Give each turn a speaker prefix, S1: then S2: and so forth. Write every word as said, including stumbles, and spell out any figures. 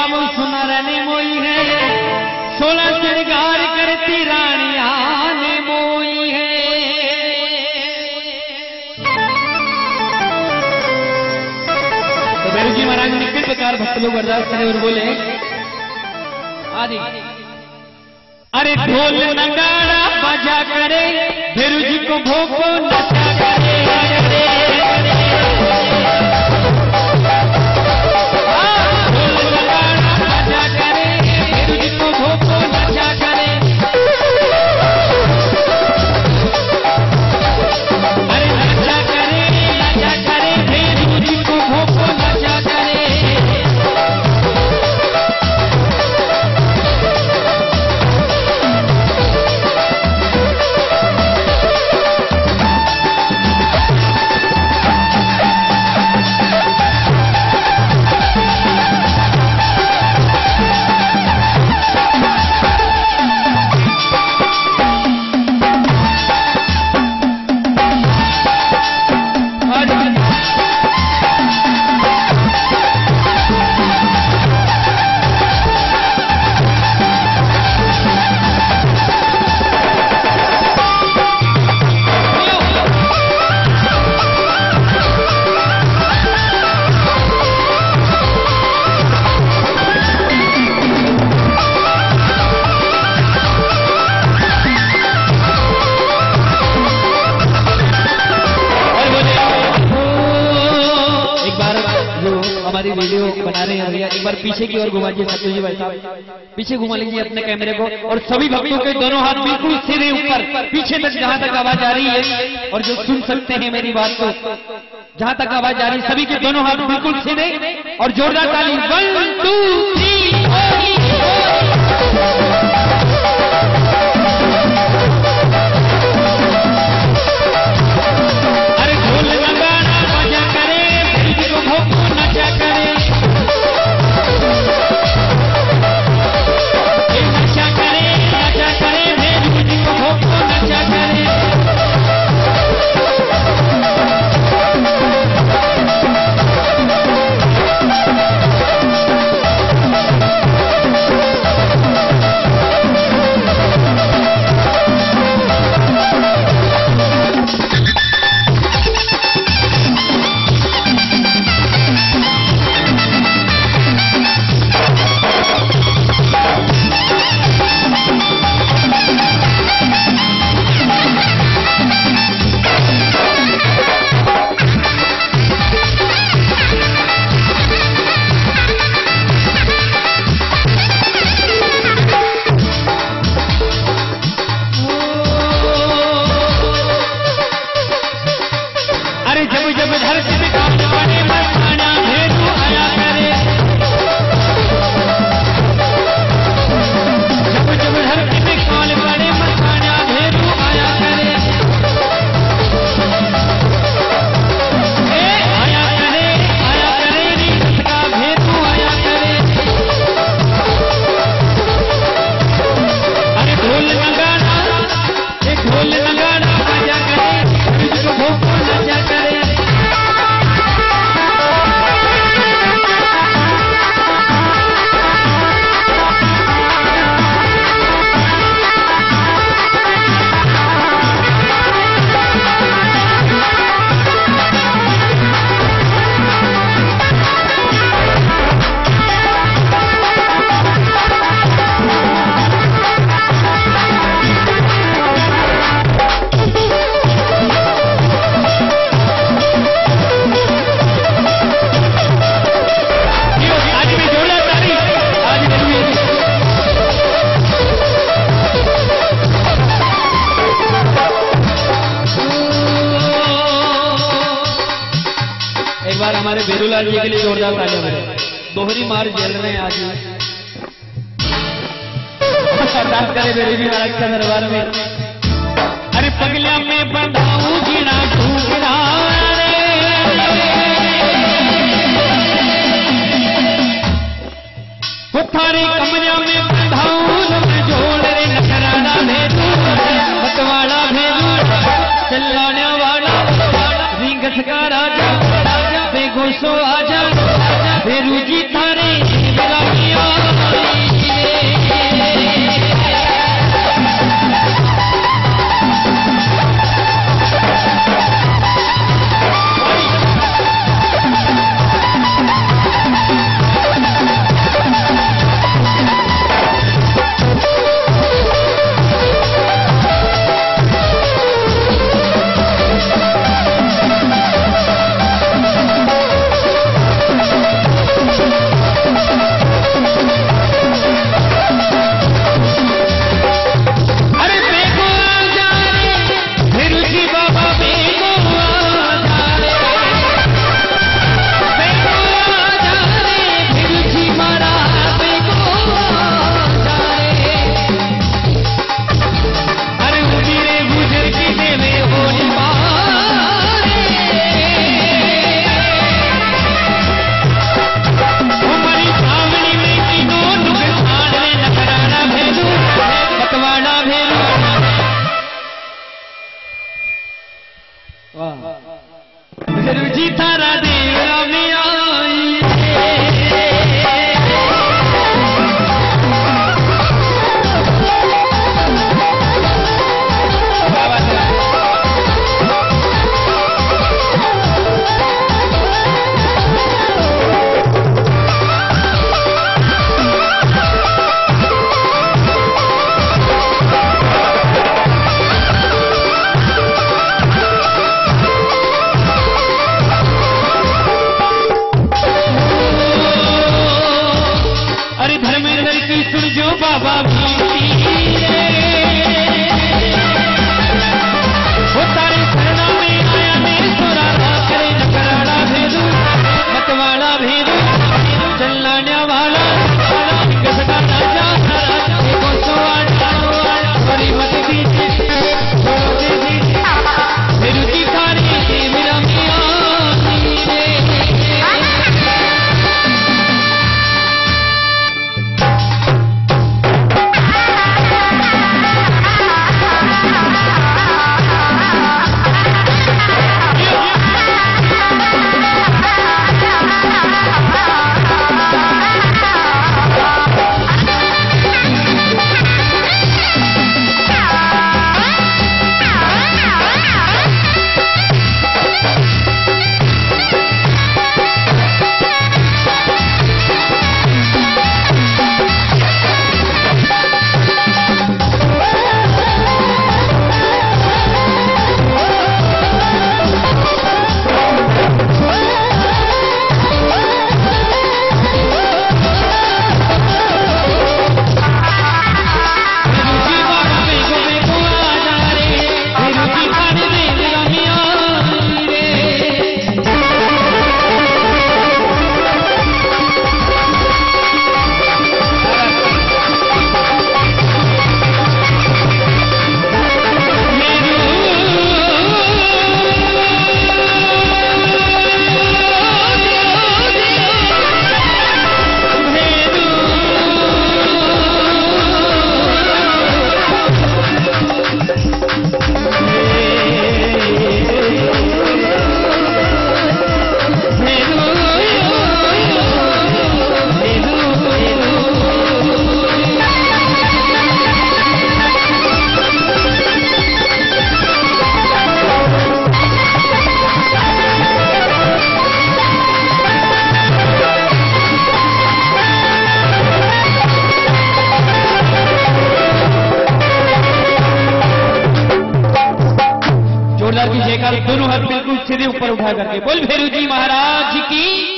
S1: बाबू सुना रहने मोई है, सोलह श्रृंगार करती रानिया ने मोई है। तो भैरव जी महाराज ने किस प्रकार भक्त लोग अरदास करे और बोले आदि अरे ढोल नगाड़ा बजा करे भैरव जी को भोगो नचा करे वीडियो बना रहे हैं भैया, एक बार पीछे की ओर घुमा दीजिए सत्य जी भाई साहब, पीछे घुमा लीजिए अपने कैमरे को और सभी भक्तों के दोनों हाथ बिल्कुल सिरे ऊपर पीछे तक जहां तक आवाज आ रही है और जो सुन सकते हैं मेरी बात को, जहां तक आवाज आ रही है सभी के दोनों हाथ बिल्कुल सिरे और जोरदार ताली। वन टू थ्री हमारे बेरूलाल जी के लिए जोरदार तालियां बजाएं। दोहरी मार झेल रहे हैं आज अरदास करे बेरी भी महाराज के दरबार में। अरे पगलिया में बंधाऊं गिरा ढूंढना थारे कमरिया में बंधाऊं जोड़ रे नखराना भेजू मतवाड़ा भेजू चलाने वाला रिंगस का राजा बेगोसो आजा बेरू जी थारे जोरदार की जयकार, दोनों हाथ बिल्कुल सीधे ऊपर उठा करके बोल भैरव जी महाराज की।